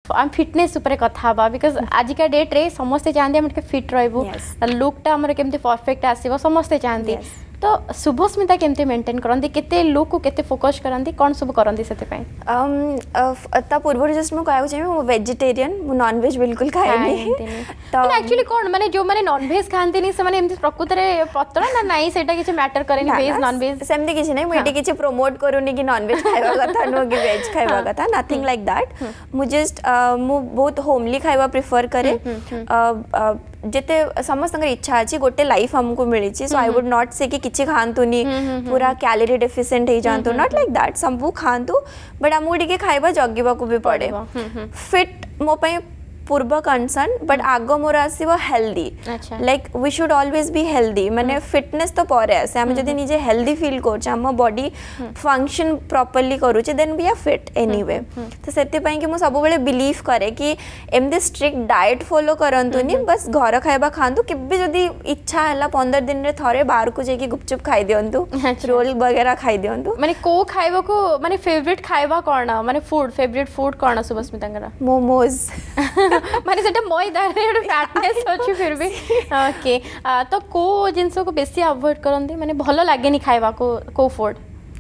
आम फिटनेस ऊपर कथा बा बिकॉज आजिका डेट रे समस्ते चाहते हम फिट रहबू लुकटा हमर केमती परफेक्ट आसीबो समस्ते चाहते तो शुभस्मिता केमती मेंटेन करंती केते लुक को केते फोकस करंती कोन सब करंती सेते पय ता पूर्व जस्ट मु कहू चाहिए मु वेजिटेरियन मु नॉन वेज बिल्कुल खाए नहीं तो एक्चुअली कोन माने जो माने नॉन वेज खांती नहीं से माने एमती प्रकृति रे पतला ना नहीं सेटा किछ मैटर करेनी वेज नॉन वेज सेमती किछ नहीं मुइटी किछ प्रमोट करूनी कि नॉन वेज खाइबा कथा नो कि वेज खाइबा कथा नथिंग लाइक दैट मु जस्ट मु बहुत होमली खाइबा प्रेफर करे जेते समस्त इच्छा अच्छी गोटे लाइफ हमको मिली सो आई वुड नॉट से कि किछि खांतुनी पूरा कैलोरी डेफिशिएंट हे जानतो नॉट लाइक दैट सब खांतु बट हमको टिके खाइबा जगिबा को भी पड़े फिट मो पय पूर्व कंसर्न बट आगो मोर आसीबो healthy like we should always be healthy माने फिटनेस तो परे आसे हम जदी निजे हेल्दी फील करछ हम बॉडी फंक्शन प्रॉपर्ली करूछ then we are fit anyway तो सेते पय कि मु सब बेले बिलीव करे कि एमदे स्ट्रिक्ट डाइट फॉलो करंतुनी बस घर खाइबा खांतु केबे जदी इच्छा हला 15 दिन रे थरे बाहर को जेकी गुपचुप खाइ दियंतु रोल वगैरह खाइ दियंतु माने को खाइबा को माने फेवरेट खाइबा कोन माने फूड फेवरेट फूड कोन शुभस्मितांगरा मोमोज माने सेटा मैदा रे फैटनेस अछि फिर भी ओके तो को जिंस को बेसी अवॉइड करंती माने भलो लागेनी खाइबा को फूड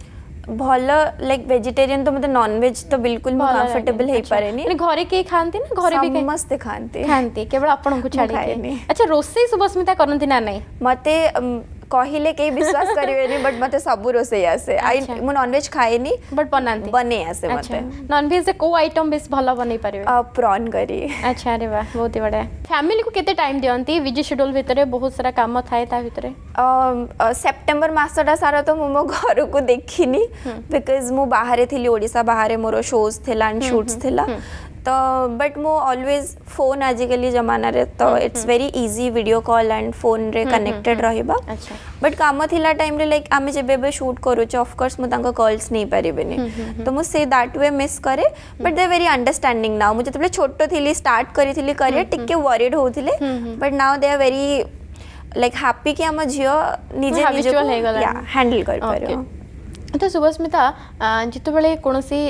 भलो लाइक वेजिटेरियन तो मतलब नॉन वेज तो बिल्कुल मु कंफर्टेबल हे पारेनी माने घरे के खांती ना घरे भी मस्त खांती केवल आपन को छाडी के अच्छा रोसे शुभस्मिता करंती ना नहीं मते कहिले के विश्वास करिवेनी बट मते सब रोसे आसे आई मु नॉन वेज खाएनी बट बनांती बने आसे मते नॉन वेज से को आइटम बेस भलो बनै परिवे प्रॉन करी अच्छा अरे वाह बहुत ही बढ़िया फैमिली को केते टाइम दियंती बिजी शेड्यूल भितरे बहुत सारा काम थाए ता भितरे सेप्टेम्बर मासटा सारा तो मो घर को देखिनी बिकॉज मु बाहर थिली ओडिसा बाहर मोर शोज थिला एंड शूट्स थिला तो बट मो ऑलवेज फोन आजिकली जमाना रे तो it's very easy video call and phone रे कनेक्टेड रहिबा बट काम थिला टाइम रे लाइक आमे जेबे बे शूट करूछ ऑफ कोर्स मु तांको कॉल्स नहीं परिबेनी तो मु से दैट वे मिस करे but they very understanding now मु जतबे छोटो थिली स्टार्ट करिथिली करियर टिके वरीड होथिले but now they are very like happy कि हम जियो निजे निजे हैंडल कर पारो तो शुभस्मिता जिते बड़े कौन सी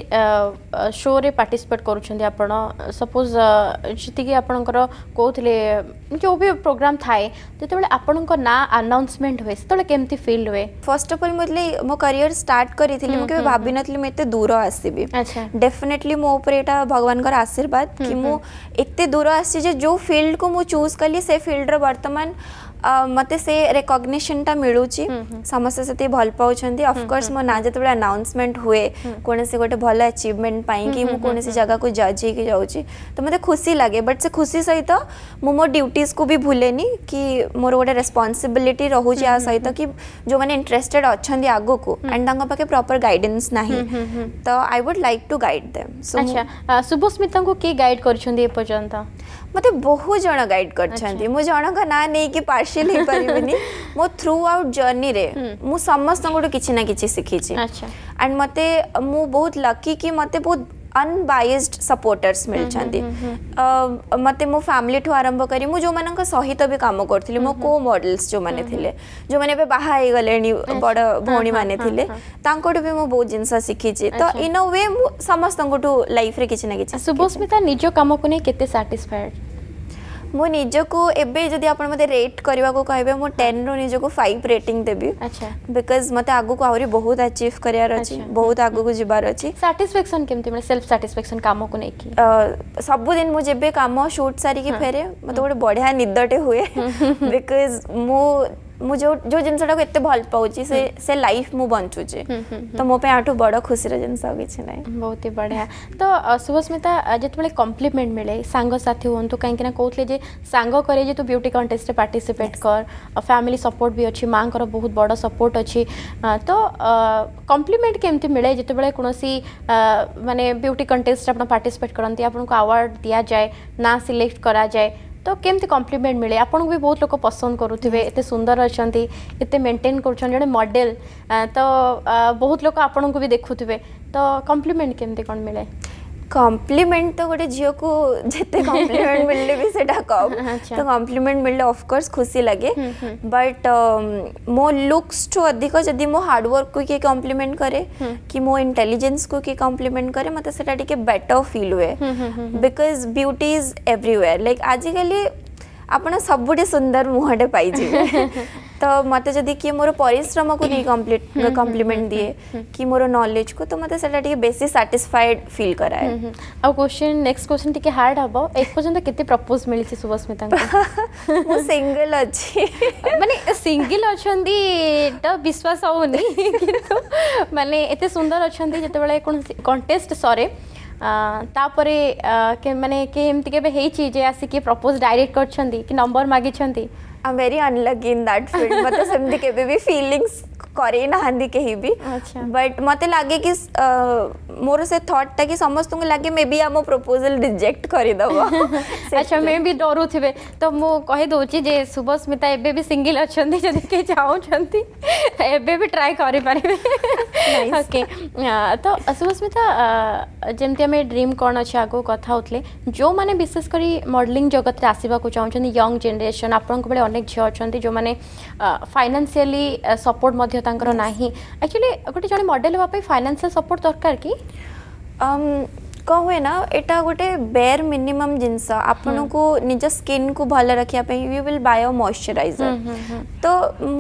शो रे पार्टिसिपेट करुछंदी आपण सपोज जति कि आपनकर कहउथिले जो भी प्रोग्राम थाए जिते बड़े आपनकर ना अनाउंसमेंट होय तले केमती फील होय फर्स्ट ऑफ ऑल मतलब मो करियर स्टार्ट करिथिली म के भाबी नथली म एते दूर आसीबी अच्छा डेफिनेटली मो ऊपर एटा भगवान कर आशीर्वाद कि मो एते दूर आसी जे जो फील्ड को मो चूज कली से फील्ड रे वर्तमान मते से रिकॉग्निशन टा मिलुची समस्त से भल पाउछंती ऑफ कोर्स मो ना जते बडा अनाउंसमेंट हुए कोने से गोटे भल अचीवमेंट पाई कि मो कोने से जगह को जज के जाउची तो मते खुशी लागे बट से खुशी सहित मो ड्यूटीज को भी भूलेनी कि मोर गोटे रेस्पोंसिबिलिटी रहूची आ सहित कि जो माने इंटरेस्टेड अछंदी आगो को एंड तांगा पाके प्रॉपर गाइडेंस नाही तो I would like to guide them so अच्छा शुभस्मिता को के गाइड करछंदी ए पर्यंत मते बहुत जण गाइड करछंती मो जण का ना नै कि पार्शियल हे परिबनी मो थ्रू आउट जर्नी रे मु समस्त गोटे किछि ना किछि सिखि छी अच्छा एंड मते मु बहुत लकी कि मते बहुत अनबायस्ड सपोर्टर्स मिलछंती मते मो फैमिली ठु आरंभ करी मु जो मानन का सहित भी काम करथिली मो को मॉडल्स जो माने थिले जो माने बे बाहा हे गलेनी बड़ भौणी माने थिले तांकोट भी मो बहुत जिंस सिखि छी तो इन अ वे मु समस्त गोटु लाइफ रे किछि ना किछि शुभस्मिता निजो काम को नै केते सैटिस्फाइड मो निजो को एबे जदी आपण मते रेट करबा को कहबे मो 10 रो निजो को 5 रेटिंग देबी अच्छा बिकॉज़ मते आगु को आउरी बहुत अचीव करियार अछि बहुत आगु को जिबार अछि सैटिस्फैक्शन केमते মানে सेल्फ सैटिस्फैक्शन काम को नै की सब दिन मु जेबे काम शूट सारी की फेरे मते गोटे बढ़िया निदटे हुए बिकॉज़ मु जो जिनसटा को एते भल पाउची से लाइफ मु बंचुची तो मो पे आठो बड़ खुशी रे जिनस किछि नै बहुत ही बढ़िया तो शुभस्मिता जतबेले कॉम्प्लीमेंट मिले सांग साथी होंतु काहे कि ना कहथले जे सांग करे जे तू ब्यूटी कंटेस्ट रे पार्टिसिपेट कर फैमिली सपोर्ट भी अछि मां कर बहुत बड़ सपोर्ट अछि तो कॉम्प्लीमेंट केमति मिले जतबेले कोनोसी माने ब्यूटी कंटेस्ट आपण पार्टिसिपेट करंती आपण को अवार्ड दिया जाए ना सिलेक्ट करा जाए तो केमती कॉम्प्लीमेंट मिले आपन भी बहुत लोग पसंद करुथिबे एते सुंदर अछंती एते मेंटेन करछन जने मॉडल तो बहुत लोग आपन को भी देखुथिबे तो कॉम्प्लीमेंट केमती कोन मिले कॉम्प्लीमेंट तो गोटे झील को जिते कॉम्प्लीमेंट मिलले भी सेटा कम तो कॉम्प्लीमेंट मिलले ऑफ कोर्स खुशी लगे बट मो लुक्स टू अधिक जदि मो हार्ड वर्क को किए कॉम्प्लीमेंट करे कि मो इंटेलिजेंस को किए कॉम्प्लीमेंट करे मते सेटा टिके बेटर फील हुए because beauty is everywhere like आजिकली आपण सबुठे सुंदर मुहटे पाई तो मत जदि किए मोर परिश्रम को नहीं कॉम्प्लीमेंट दिए कि मोर नॉलेज को तो मत सेटा टिके बेसी सैटिस्फाइड फील कराए आ क्वेश्चन नेक्स्ट क्वेश्चन टिके हार्ड हबो एक पर्यंत केते प्रपोज मिली छी शुभस्मिता को मो सिंगल अछि माने सिंगल अछंदी तो विश्वास होनी किंतु माने एते सुंदर अछंदी जते बेले कोन कंटेस्ट सरे तापरे के माने के एमति के हेई छी जे आसी के प्रपोज डायरेक्ट करछंदी कि नंबर मागी छंदी I am very unlucky in that field मतलब सेमती केबे भी फीलिंग्स करे ना हंदी कहीं भी बट मते लागे कि मोर से थॉट था कि समस्त को लागे मे बी आमो प्रपोजल रिजेक्ट करि दबो अच्छा मे भी डरू थिबे तो मो कहि दोची जे शुभस्मिता एबे भी सिंगल अछंदी जदि के चाहौ छंती एबे भी ट्राई करि परिबे ओके तो शुभस्मिता जेमति हमें ड्रीम कोन अछि आगो कथा होतले जो माने विशेष करी मॉडलिंग जगत रे आसीबा को चाहौ छंती यंग जनरेशन आपन को बळे अनेक झियो अछंती जो माने फाइनेंशियली सपोर्ट मध्ये तांकर नाही एक्चुअली गोटे जने मॉडल होबा पे फाइनेंशियल सपोर्ट दरकार की कहे ना एटा गोटे बेयर मिनिमम जिनस आपन को निज स्किन को भल रखिया पे you will buy a moisturiser तो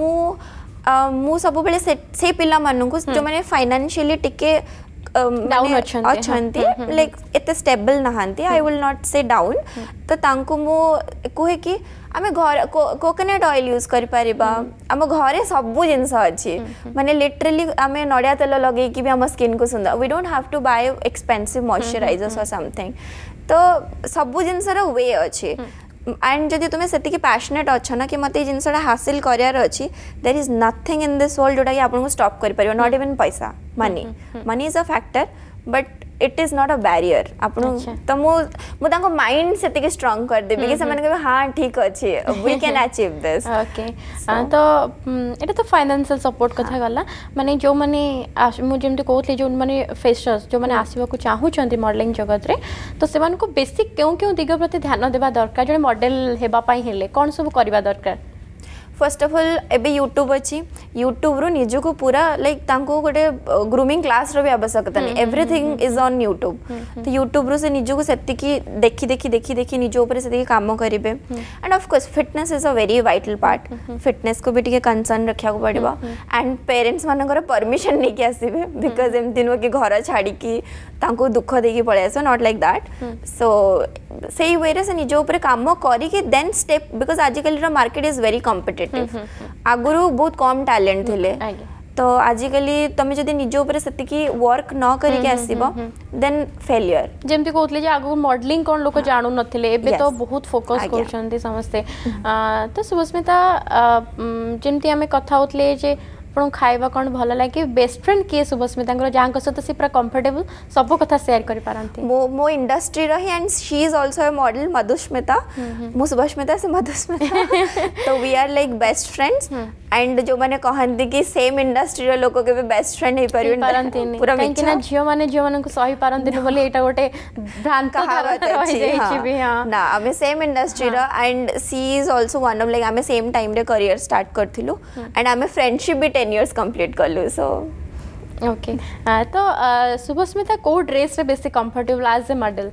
मु सब बेले से पिला मानु को जो माने फाइनेंशियली टिके डाउन अछंती लाइक एते स्टेबल नहांती I will not say down तो तांको मु कोहे कि आमे घर कोकोनट ऑयल यूज करि परिबा आम घरे सब जिनस अछि माने लिटरली आमे नडिया तेल लगे कि भी हम स्किन को सुंदर we don't have to buy expensive moisturisers और समथिंग तो सब जिनस रो वे अछि एंड जदि तुमे सेति कि पैशनेट अछ ना कि मते जिनसडा हासिल करियार अछि there is nothing in this world जोटा कि आपन को स्टॉप करि परिबो नॉट इवन पैसा money is a factor but it is not a barrier आपन तो मो तांको माइंड सेति कि स्ट्रांग कर देबे कि समन के हां ठीक अछि we can achieve this okay तो एटा तो फाइनेंशियल सपोर्ट कथा गला माने जो माने मु जेमते कहतले जो माने फ्रेशर्स जो माने आसीबा को चाहू छंती मॉडलिंग जगत रे तो सेमान को बेसिक क्यों दिग प्रति ध्यान देबा दरकार जो मॉडल हेबा पई हेले कोन सब करबा दरकार फर्स्ट ऑफ ऑल एबे यूट्यूब अच्छी यूट्यूब रो निजो को पूरा लाइक तांको गोटे ग्रूमिंग क्लास रो भी आवश्यकता नहीं एवरीथिंग इज ऑन यूट्यूब तो यूट्यूब रो से निजो को सेति की देखी निजो ऊपर सेति काम करिवे and of course fitness is a very vital part fitness को भी टिके कंसर्न रखिया को पड़िबा एंड पेरेंट्स मानकर परमिशन नहीं के आसीबे बिकॉज़ एम दिन कि घर छाड़ी की तांको दुख देकी पळे आसो नॉट लाइक दैट सो सेही वे रे से निजो ऊपर काम करी कि देन स्टेप बिकॉज़ आजिकल रो मार्केट इज वेरी कॉम्पिटिटिव आगुरु बहुत कम टैलेंट थिले तो आजिकली तमे जदि निजो ऊपर सेति की वर्क न करी के आसीबो देन फेलियर जेमति कहतले जे आगु मॉडलिंग कोन लोक जानू नथिले एबे तो बहुत फोकस करछन्ती समस्ते तो शुभस्मिता जेमति हमें कथा होतले जे आपन खाइबा कोन भल लागे बेस्ट फ्रेंड के शुभस्मिता जहाँ सहित सी पूरा कंफर्टेबल सब कथा शेयर कर पारंती मो इंडस्ट्री रही and she is also a model Madhusmita मु शुभस्मिता से मधुस्मिता तो we are like best friends and जो माने कहंती कि सेम इंडस्ट्री रो लोक के भी बेस्ट फ्रेंड हे परंती पूरा कि ना झियो माने को सही पारंती न बोले एटा गोटे भ्रांत कहावत अछि ना हमें सेम इंडस्ट्री रो and she is also one of like हमें सेम टाइम रे करियर स्टार्ट करथिलु एंड हमें फ्रेंडशिप भी 10 years कंप्लीट करलु सो ओके तो शुभस्मिता को ड्रेस रे बेसी कंफर्टेबल एज ए मॉडल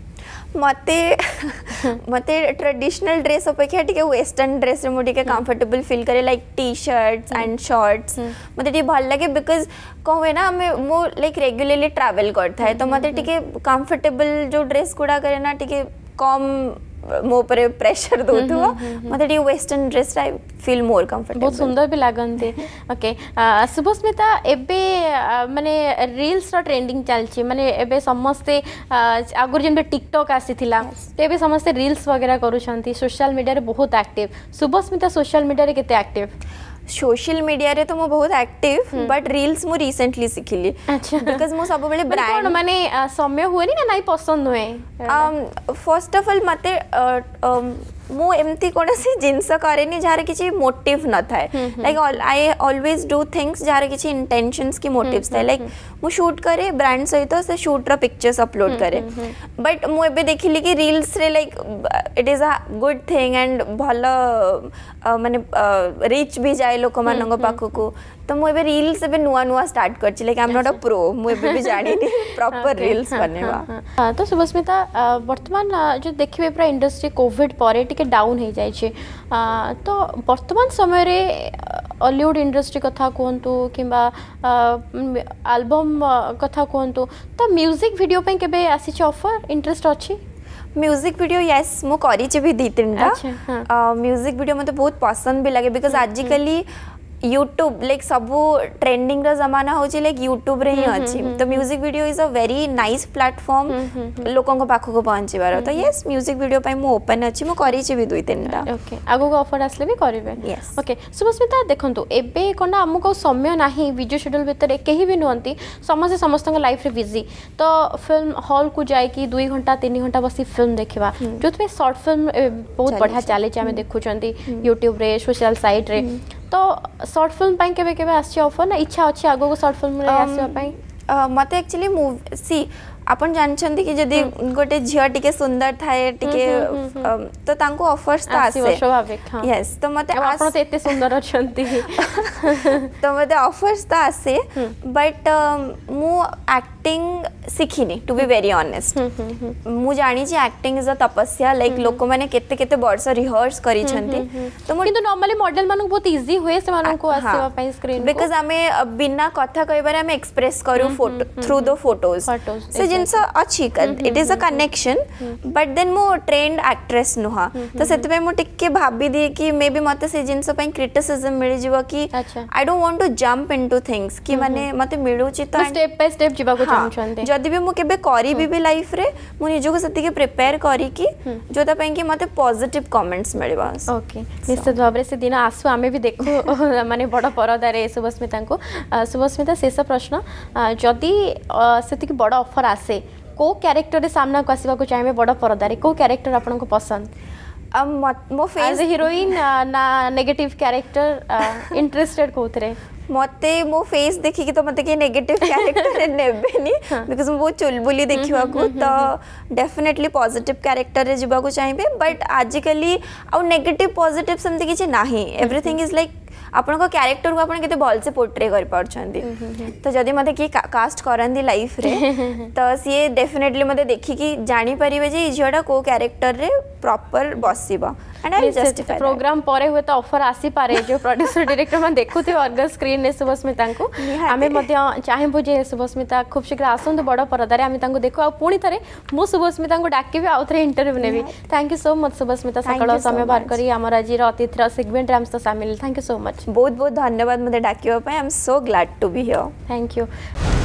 मते ट्रेडिशनल ड्रेस अपेक्षा टिके वेस्टर्न ड्रेस रे मोटिके कंफर्टेबल फील करे like T shirts and shorts मते टी भल लागे बिकॉज़ कहवे ना हमें मो लाइक रेगुलरली ट्रैवल करता है तो मते टिके कंफर्टेबल जो ड्रेस गुडा करे ना टिके कम मो पर प्रेशर दोथुवा मते टी western dress I feel more comfortable बहुत सुंदर भी लागंती ओके शुभस्मिता एबे माने रील्स रो ट्रेंडिंग चलची माने एबे समस्ते आगुर जेन टिकटॉक आसीथिला तो एबे समस्ते रील्स वगैरह करूछंती सोशल मीडिया रे बहुत एक्टिव शुभस्मिता सोशल मीडिया रे केते एक्टिव सोशल मीडिया रे तो मो बहुत एक्टिव बट रील्स मु रिसेंटली सिखिली अच्छा बिकॉज़ मो सब बेले ब्रांड माने समय हुए ना नहीं पसंद हुए फर्स्ट ऑफ ऑल मते मु एमती कोनसी जिंस करेनी जार किछि मोटिव न थाए like I always do things जार किछि इंटेंशंस की मोटिव्स थाए लाइक मु शूट करे ब्रांड सहित से शूट रा पिक्चर्स अपलोड करे बट मु एबे देखिली कि रील्स रे like it is a good thing and भलो माने रीच भी जाए लोक मानंग पाखको तो मु एबे रील्स एबे नुआ नुआ स्टार्ट करछि like I am not a pro मु एबे भी जानि नी प्रॉपर रील्स बनेबा तो शुभस्मिता वर्तमान जो देखिबे पूरा इंडस्ट्री कोविड परे टिके डाउन हो जाए तो वर्तमान समय रे हॉलीवुड इंडस्ट्री कथा कहतु किंबा एल्बम कथा कहतु तो म्यूजिक वीडियो पे केबे आसी ऑफर इंटरेस्ट अछि म्यूजिक वीडियो यस मु करी भी दी तीनटा म्यूजिक वीडियो मते बहुत पसंद भी लगे बिकॉज आजिकली यूट्यूब लाइक सबू ट्रेंडिंग रा जमाना होची लाइक यूट्यूब रे ही अछि तो music video is a very nice platform लोकन को पाखो को पहुंचीबार तो यस म्यूजिक वीडियो पई मु ओपन अछि मु करी छि भी दुई तीनटा ओके आगो को ऑफर आसले भी करिवे यस ओके शुभस्मिता देखंतु एबे कोना हमको समय नाही बिजु शेड्यूल भीतर केही भी नहंती समस्त समस्त लाइफ रे बिजी तो फिल्म हॉल को जाय कि 2 घंटा 3 घंटा बसी फिल्म देखिबा जोथमे शॉर्ट फिल्म बहुत बढ़िया चले छि हमें देखु चंती YouTube रे सोशल साइट रे तो शॉर्ट फिल्म पाई केबे केबे आछि ऑफर ना इच्छा अछि आगो को शॉर्ट फिल्म रे आसीबा पाई मते एक्चुअली मूवी सी अपन जानछंती कि जदी गोटे झिया टिके सुंदर थाए टिके तो तांको ऑफर्स तो आसे स्वाभाविक हां यस तो मते आपण तो एते सुंदर अछंती तो मते ऑफर्स तो आसे बट मु एक्टिंग सिखिनी टू बी वेरी ऑनेस्ट मु जानी छी एक्टिंग इज अ तपस्या लाइक लोक माने केते केते वर्ष रिहर्स करी छंती तो किंतु नॉर्मली मॉडल मानु बहुत इजी होए से मानु को आसीबा पाई स्क्रीन बिकॉज़ हमें बिना कथा कहबारे हम एक्सप्रेस करू फोटो थ्रू द फोटोज से जिनस अछि it is a connection but then मो ट्रेंड एक्ट्रेस नुहा तो सेते पे मो टिके भाबी दे कि मे बी मते से जिनस पई क्रिटिसिज्म मिल जिवो कि I don't want to jump into things कि माने मते मिलुची तो स्टेप बाय स्टेप जिबा को चाहू छनते जदी भी मो केबे करी भी लाइफ रे मो निजो को सती के प्रिपेयर करी कि जोता पई कि मते पॉजिटिव कमेंट्स मिलबा ओके निश्चित भाबरे से दिन आसु आमे भी देखो माने बड़ परदा रे शुभस्मिता को शुभस्मिता शेष प्रश्न जदी सेती के बड़ ऑफर आसे को कैरेक्टर रे सामना को आसीबा को चाहेबे बड़ परदा रे को कैरेक्टर आपन को पसंद मो फेस एज अ हीरोइन ना नेगेटिव कैरेक्टर इंटरेस्टेड कोथरे मते मो फेस देखि कि तो मते के नेगेटिव कैरेक्टर नेबेनी बिकॉज़ मो बहुत चुलबुली देखिवा को तो डेफिनेटली पॉजिटिव कैरेक्टर रे जिबा को चाहिबे बट आजिकली आ नेगेटिव पॉजिटिव समथि किछि नाही एवरीथिंग इज लाइक आपन को कैरेक्टर को आपन केते बॉल से पोर्ट्रे कर पाछंती तो जदी मते की कास्ट करंदी लाइफ रे तो सी डेफिनेटली मते देखि कि जानि परिबे जे इझियाडा को कैरेक्टर रे प्रॉपर बसिबा एंड आई जस्टिफाई प्रोग्राम परे हुए तो ऑफर आसी पारे जो प्रोड्यूसर डायरेक्टर मन देखुथे ऑर्गन स्क्रीन ने शुभस्मिता को आमे मध्य चाहेबो जे शुभस्मिता खूब शीघ्र आसंत बड़ परदा रे आमे तांको देखो आ पुणी थरे मु शुभस्मिता को डाकिबे आ थरे इंटरव्यू नेबी thank you so much Shubhasmita सकल समय बार करी हमर आज रो अतिथि सेगमेंट रे हम तो शामिल थैंक यू सो मच बहुत बहुत धन्यवाद मते डाकिबा पय I am so glad to be here thank you